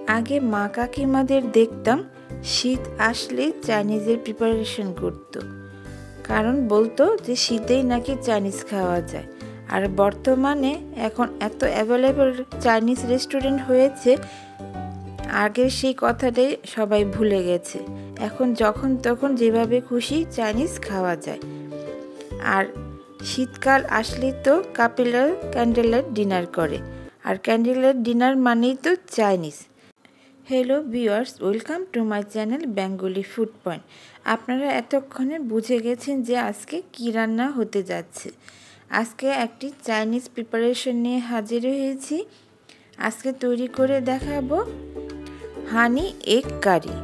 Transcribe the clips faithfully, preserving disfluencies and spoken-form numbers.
আগে মা কাকিমাদের দেখতাম শীত আসলে চাইনিজের প্রিপারেশন করতো, কারণ বলতো যে শীতেই নাকি চাইনিজ খাওয়া যায়। আর বর্তমানে এখন এত অ্যাভেলেবল চাইনিজ রেস্টুরেন্ট হয়েছে, আগের সেই কথাটাই সবাই ভুলে গেছে। এখন যখন তখন যেভাবে খুশি চাইনিজ খাওয়া যায়। আর শীতকাল আসলে তো কাপিলরা ক্যান্ডেল লাইট ডিনার করে, আর ক্যান্ডেল লাইট ডিনার মানেই তো Chinese. Hello viewers, welcome to my channel Bengali food point. আপনারা এতক্ষণে বুঝে গেছেন যে আজকে কী রান্না হতে যাচ্ছে। আজকে একটি চাইনিজ প্রিপারেশন নিয়ে হাজির হয়েছি। আজকে তৈরি করে দেখাবো হানি এগ কারি।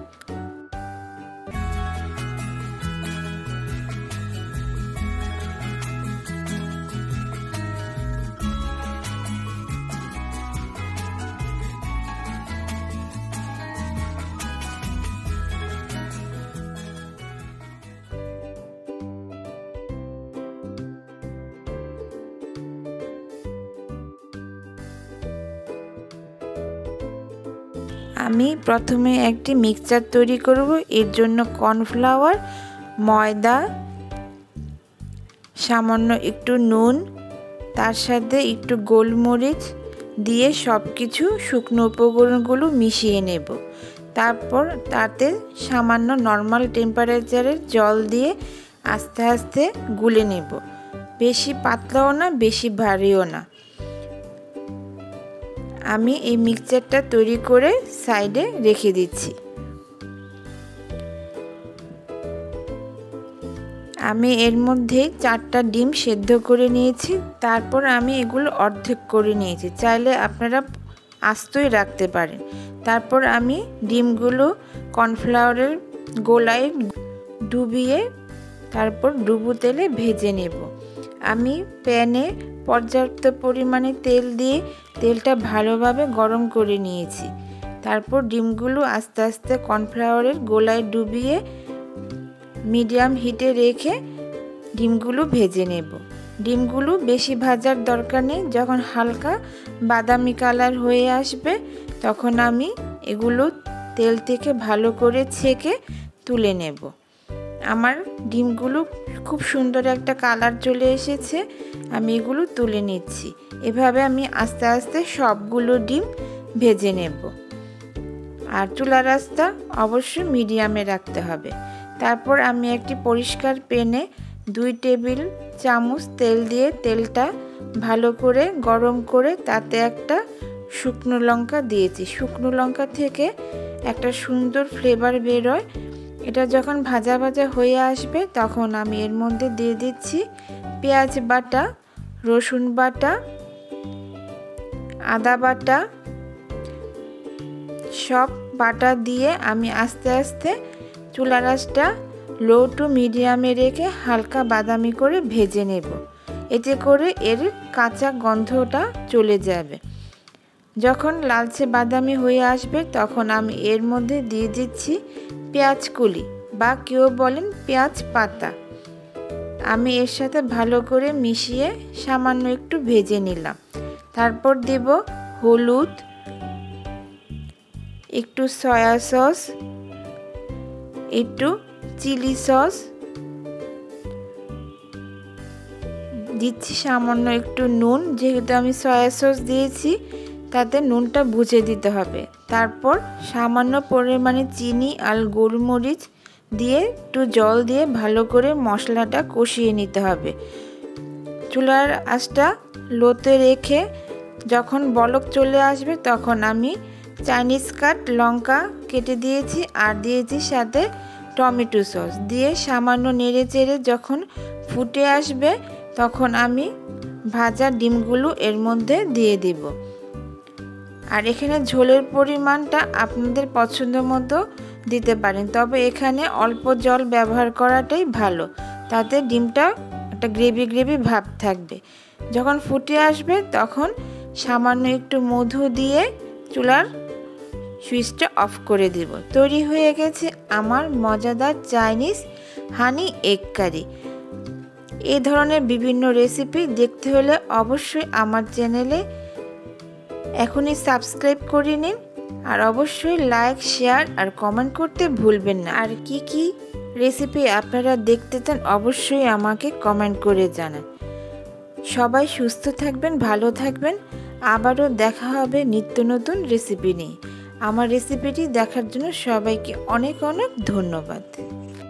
আমি প্রথমে একটি মিক্সচার তৈরি করব। এর জন্য কর্নফ্লাওয়ার, ময়দা, সামান্য একটু নুন, তার সাথে একটু গোলমরিচ দিয়ে সব কিছু শুকনো উপকরণগুলো মিশিয়ে নেব। তারপর তাতে সামান্য নর্মাল টেম্পারেচারের জল দিয়ে আস্তে আস্তে গুলে নেব। বেশি পাতলাও না, বেশি ভারীও না। আমি এই মিক্সচারটা তৈরি করে সাইডে রেখে দিচ্ছি। আমি এর মধ্যে চারটা ডিম সেদ্ধ করে নিয়েছি। তারপর আমি এগুলো অর্ধেক করে নিয়েছি, চাইলে আপনারা আস্তই রাখতে পারেন। তারপর আমি ডিমগুলো কর্নফ্লাওয়ারের গোলায় ডুবিয়ে তারপর ডুবো তেলে ভেজে নেব। আমি প্যানে পর্যাপ্ত পরিমাণে তেল দিয়ে তেলটা ভালোভাবে গরম করে নিয়েছি। তারপর ডিমগুলো আস্তে আস্তে কর্নফ্লাওয়ারের গোলায় ডুবিয়ে মিডিয়াম হিটে রেখে ডিমগুলো ভেজে নেব। ডিমগুলো বেশি ভাজার দরকার নেই। যখন হালকা বাদামি কালার হয়ে আসবে তখন আমি এগুলো তেল থেকে ভালো করে ছেঁকে তুলে নেব। আমার ডিমগুলো খুব সুন্দর একটা কালার চলে এসেছে। আমি এগুলো তুলে নিচ্ছি। এভাবে আমি আস্তে আস্তে সবগুলো ডিম ভেজে নেব। আর চুলার আঁচটা অবশ্যই মিডিয়ামে রাখতে হবে। তারপর আমি একটি পরিষ্কার প্যানে দুই টেবিল চামচ তেল দিয়ে তেলটা ভালো করে গরম করে তাতে একটা শুকনো লঙ্কা দিয়েছি। শুকনো লঙ্কা থেকে একটা সুন্দর ফ্লেভার বেরোয়। এটা যখন ভাজা ভাজা হয়ে আসবে তখন আমি এর মধ্যে দিয়ে দিচ্ছি পেঁয়াজ বাটা, রসুন বাটা, আদা বাটা। সব বাটা দিয়ে আমি আস্তে আস্তে চুলার আঁচটা লো টু মিডিয়ামে রেখে হালকা বাদামি করে ভেজে নেব। এতে করে এর কাঁচা গন্ধটা চলে যাবে। যখন লালচে বাদামি হয়ে আসবে তখন আমি এর মধ্যে দিয়ে দিচ্ছি পেঁয়াজ কলি বা কেউ বলেন পেঁয়াজ পাতা। আমি এর সাথে ভালো করে মিশিয়ে সামান্য একটু ভেজে নিলাম। তারপর দেব হলুদ, একটু সয়া সস, একটু চিলি সস, দিচ্ছি সামান্য একটু নুন। যেহেতু আমি সয়া সস দিয়েছি তাতে নুনটা বুঝে দিতে হবে। তারপর সামান্য পরিমাণে চিনি আর গোলমরিচ দিয়ে একটু জল দিয়ে ভালো করে মশলাটা কষিয়ে নিতে হবে। চুলার আঁচটা লোতে রেখে যখন বলক চলে আসবে তখন আমি চাইনিজ কাট লঙ্কা কেটে দিয়েছি আর দিয়েছি সাথে টমেটো সস দিয়ে সামান্য নেড়ে চেড়ে যখন ফুটে আসবে তখন আমি ভাজা ডিমগুলো এর মধ্যে দিয়ে দিব। আর এখানে ঝোলের পরিমাণটা আপনাদের পছন্দ মতো দিতে পারেন, তবে এখানে অল্প জল ব্যবহার করাটাই ভালো। তাতে ডিমটা একটা গ্রেভি গ্রেভি ভাব থাকবে। যখন ফুটে আসবে তখন সামান্য একটু মধু দিয়ে চুলার সুইচটা অফ করে দেব। তৈরি হয়ে গেছে আমার মজাদার চাইনিজ হানি এগ কারি। এই ধরনের বিভিন্ন রেসিপি দেখতে হলে অবশ্যই আমার চ্যানেলে এখনই সাবস্ক্রাইব করে নিন। আর অবশ্যই লাইক, শেয়ার আর কমেন্ট করতে ভুলবেন না। আর কি কি রেসিপি আপনারা দেখতে চান অবশ্যই আমাকে কমেন্ট করে জানান। সবাই সুস্থ থাকবেন, ভালো থাকবেন। আবারও দেখা হবে নিত্য নতুন রেসিপি নিয়ে। আমার রেসিপিটি দেখার জন্য সবাইকে অনেক অনেক ধন্যবাদ।